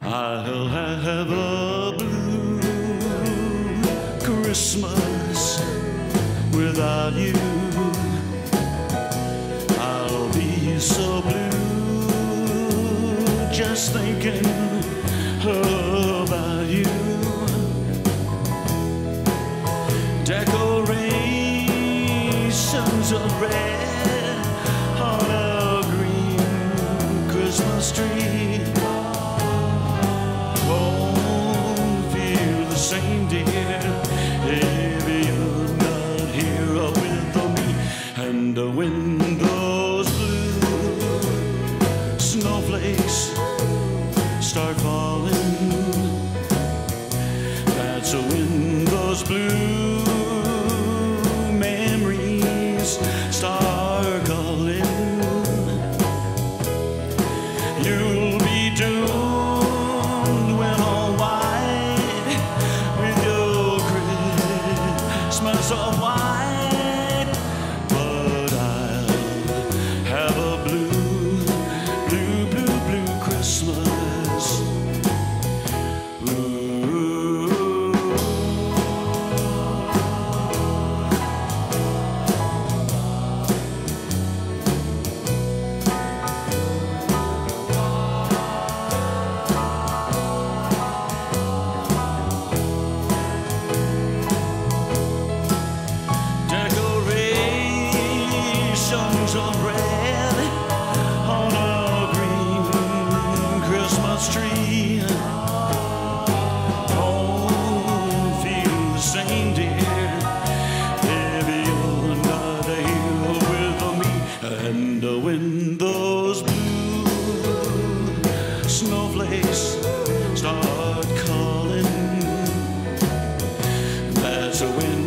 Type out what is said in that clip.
I'll have a blue Christmas without you. I'll be so blue just thinking about you. Decorations of red on a green Christmas tree won't feel the same, dear, if you're not here with me. And when those blue snowflakes start falling, that's when those blue memories start calling. You'll be doomed when all white with your Christmas of white, but I'll have a blue, blue, blue, blue Christmas. Ooh. Of red on a green Christmas tree won't feel the same, dear, if you're not here with me. And when those blue snowflakes start calling, that's when